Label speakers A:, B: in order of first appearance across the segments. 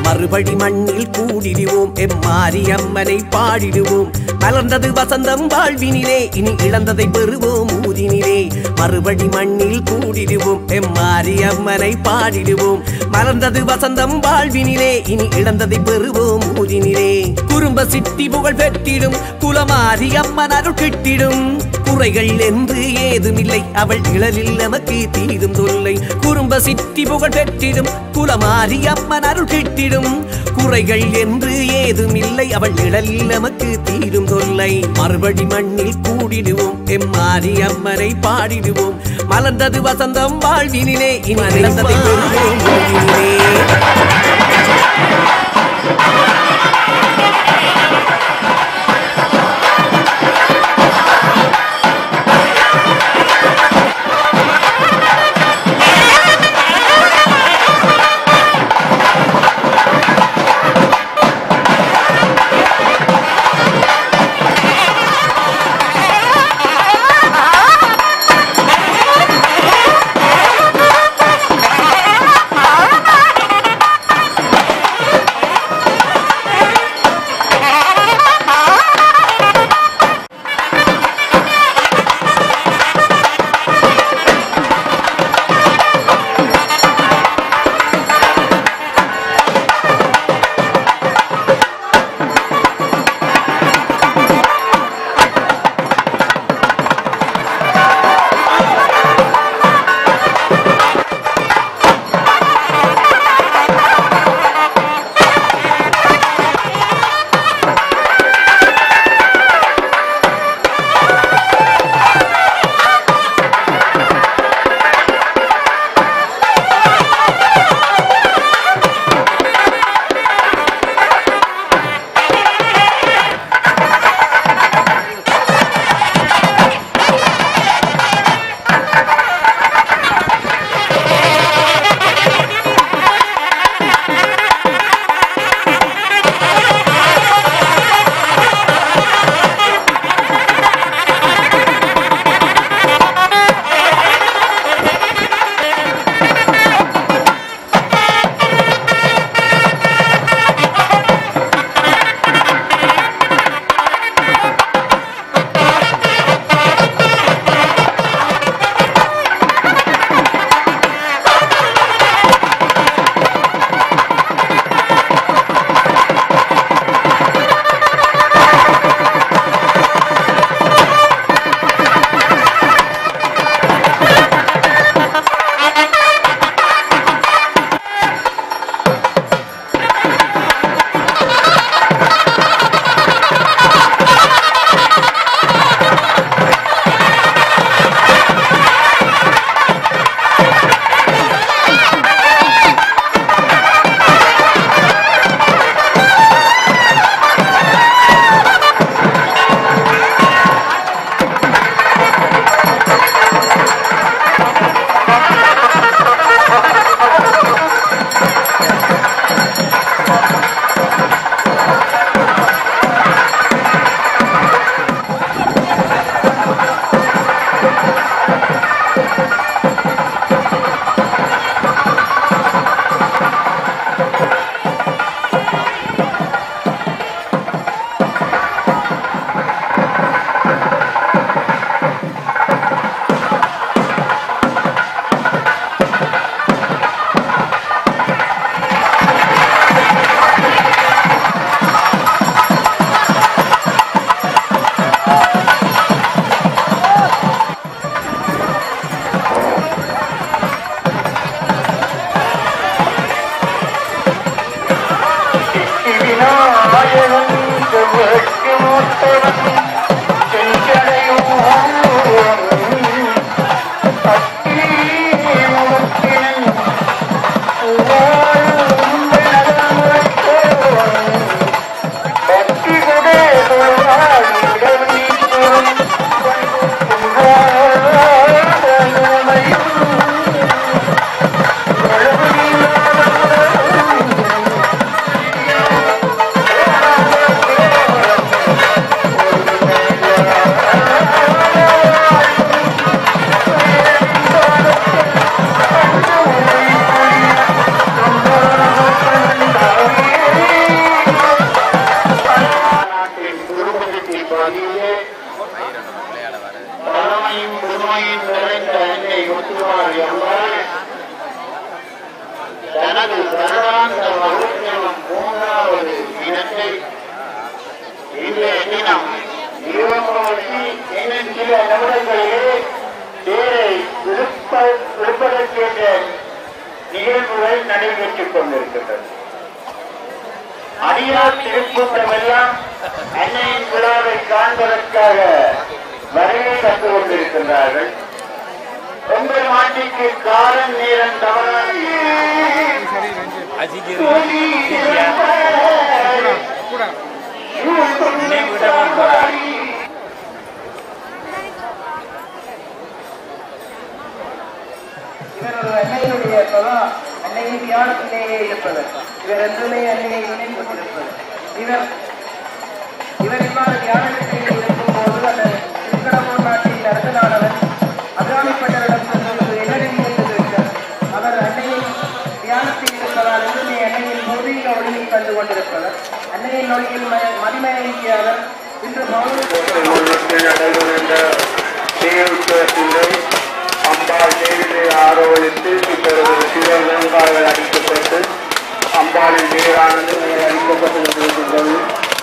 A: மறுபடி மண்ணில் கூடிடுவோம் எம்மாரி அம்மனை பாடிடுவோம் மலர்ந்தது வசந்தம் வாழ்வினிலே இனி இழந்ததை பெறுவோம் ஊதினிலே மறுபடி மண்ணில் கூடிடுவோம் எம்மாரி அம்மனை பாடிடுவோம் மலர்ந்தது வசந்தம் வாழ்வினிலே இனி இழந்ததை பெறுவோம் ஊதினிலே குறும்ப சிட்டி புகழ் பெற்றிடும் குலமாரி அம்மன் அருள் கிட்டிடும் குறைகள் என்று ஏதுமில்லை அவள் நிழலில் நமக்கு தீரும் தொல்லை குறும்ப சிட்டி புகழ் பெற்றிடும் குலமாரி அம்மன் அருள் கிட்டிடும் குறைகள் என்று ஏதுமில்லை அவள் நிழலில் நமக்கு தீரும் தொல்லை மறுபடி மண்ணில் கூடிடுவோம் எம்மாரி அம்மனை பாடிடுவோம் மலர்ந்தது வசந்தம் வாழ்வினிலே இனி இழந்ததை பெறுவோம் ஊதினிலே
B: வருடாந்த மகோத்சவம் 3வது தினத்தை இன்றைய தினம் தீபாவளி இன்னும் சில நிமிடங்களிலே தேரை இழுப்பதற்கேற்ற நிகழ்வுகள் நடைபெற்றுக் கொண்டிருக்கின்றது. அடியார் திருக்கூட்டமெல்லாம் அன்னையின் விழாவை காண்பதற்காக வருகை தந்து கொண்டிருக்கின்றார்கள். உங்கள் மாட்டிற்கு காலம் நேரம் தவறாக
C: அன்னையுடைய சதா அன்னையின் தியானத்திலேயே இருப்பது. இவர் என்றுமே அன்னையை நினைத்துக் கொண்டிருப்பது. இவர் இவ்வாறு தியானத்திலேயே இருக்கும் போது அந்த திருக்கடம்பூர் நாட்டின் அரசனானவர் அபிராமிப்பட்டவரிடம் சொல்வது என்னென்ன என்று அவர் அன்னையின் தியானத்தில் இருப்பதால் என்றுமே அன்னையின் பூர்வீக ஒளியை கண்டு கொண்டிருப்பவர். அன்னையின் ஒளியில் மதிமயங்கிய அவர் இன்று
B: அம்பாள் நேரிலே ஆரோவித்து இப்பொழுது சிவகங்காவில் அடிக்கப்பட்டு அம்பாளின் நீரானது அடிக்கப்பட்டு கொண்டிருக்கின்றது.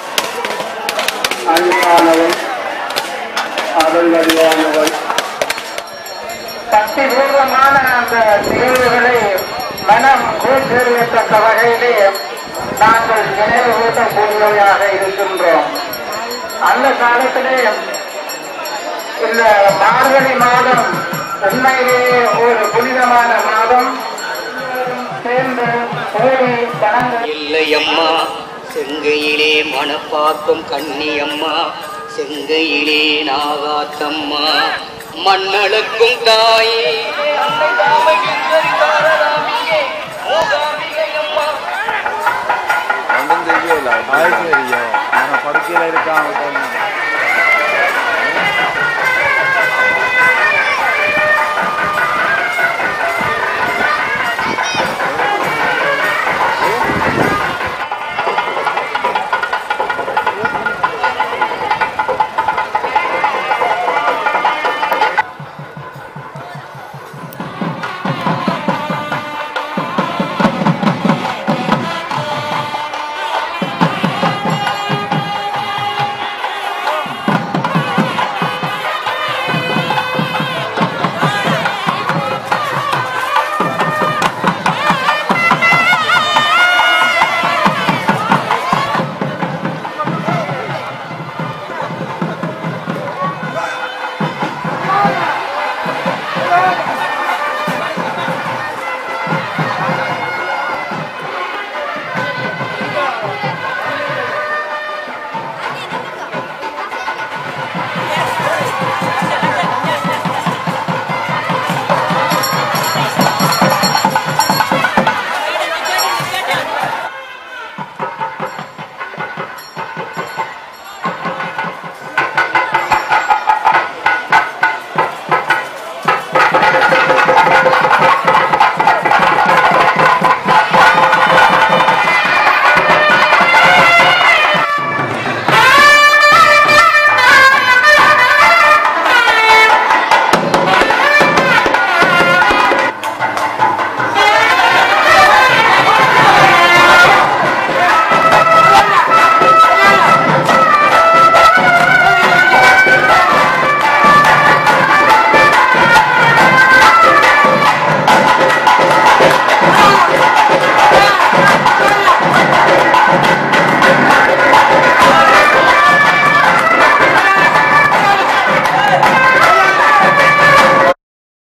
B: அன்பானவள் அருள் அறிவானவள்
C: சக்திபூர்வமான அந்த நிகழ்வுகளை மனம் கூட்டறியத்தக்க வகையிலே நாங்கள் நினைவு கூட்டக்கூடியவையாக இருக்கின்றோம். அந்த காலத்திலே இந்த மார்கழி மாதம் உண்மையிலேயே ஒரு புனிதமான மாதம். சேர்ந்து கோடி பணங்கள்
D: இல்லையம்மா செங்கையிலே மணப்பாக்கும் கன்னியம்மா செங்கையிலே நாகாத்தம்மா மண்ணளுக்கும் தாயே
E: ஒன்றும் தெரியல படுக்கையில இருக்கான்.